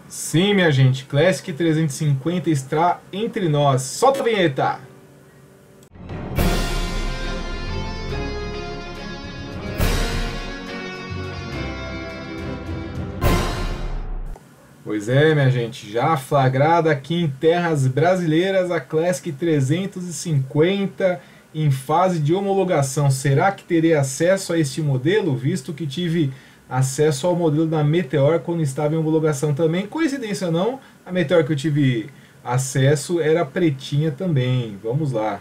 Sim, minha gente, Classic 350 está entre nós. Solta a vinheta! Pois é, minha gente, já flagrada aqui em terras brasileiras a Classic 350 em fase de homologação. Será que terei acesso a este modelo, visto que tive acesso ao modelo da Meteor quando estava em homologação também? Coincidência ou não, a Meteor que eu tive acesso era pretinha também. Vamos lá.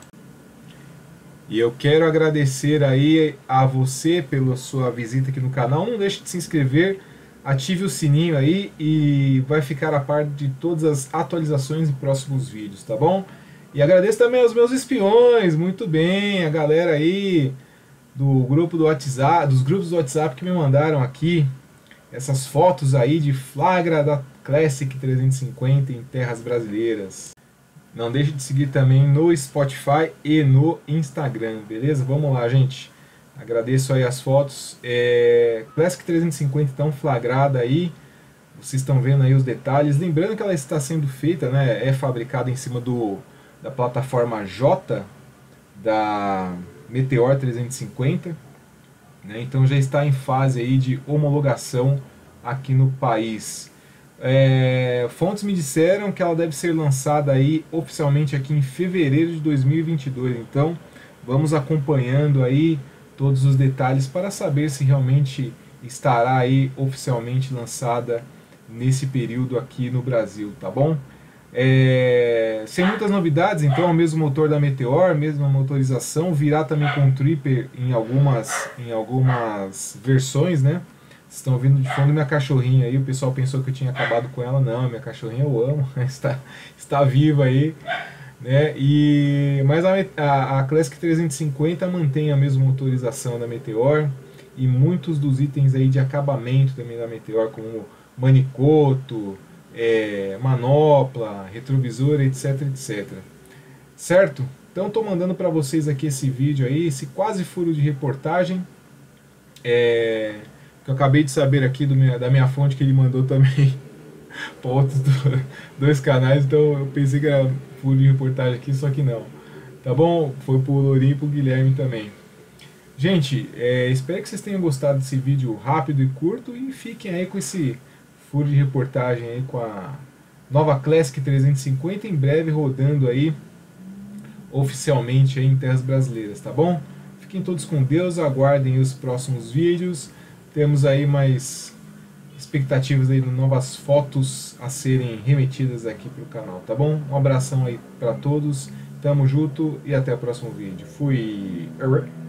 E eu quero agradecer aí a você pela sua visita aqui no canal. Não deixe de se inscrever, ative o sininho aí e vai ficar a par de todas as atualizações em próximos vídeos, tá bom? E agradeço também aos meus espiões, muito bem, a galera aí do grupo do WhatsApp, dos grupos do WhatsApp que me mandaram aqui essas fotos aí de flagra da Classic 350 em terras brasileiras. Não deixe de seguir também no Spotify e no Instagram, beleza? Vamos lá, gente. Agradeço aí as fotos. Classic 350 então flagrada aí. Vocês estão vendo aí os detalhes. Lembrando que ela está sendo feita, né? É fabricada em cima da plataforma J da Meteor 350, né? Então já está em fase aí de homologação aqui no país. Fontes me disseram que ela deve ser lançada aí oficialmente aqui em fevereiro de 2022. Então vamos acompanhando aí todos os detalhes para saber se realmente estará aí oficialmente lançada nesse período aqui no Brasil, tá bom? Sem muitas novidades, então, o mesmo motor da Meteor, mesma motorização, virá também com Tripper em algumas versões, né? Vocês estão ouvindo de fundo minha cachorrinha aí, o pessoal pensou que eu tinha acabado com ela. Não, minha cachorrinha eu amo, está viva aí, né? Mas a Classic 350 mantém a mesma motorização da Meteor e muitos dos itens aí de acabamento também da Meteor, como manicoto, manopla, retrovisor, etc, etc. Certo? Então estou mandando para vocês aqui esse vídeo aí, esse quase furo de reportagem, que eu acabei de saber aqui da minha fonte que ele mandou também para outros dois canais, então eu pensei que era furo de reportagem aqui, só que não. Tá bom? Foi pro Lourinho e pro Guilherme também. Gente, espero que vocês tenham gostado desse vídeo rápido e curto e fiquem aí com esse furo de reportagem aí com a nova Classic 350 em breve rodando aí oficialmente aí em terras brasileiras, tá bom? Fiquem todos com Deus, aguardem os próximos vídeos. Temos aí mais expectativas aí de novas fotos a serem remetidas aqui pro canal, tá bom? Um abração aí para todos, tamo junto e até o próximo vídeo. Fui!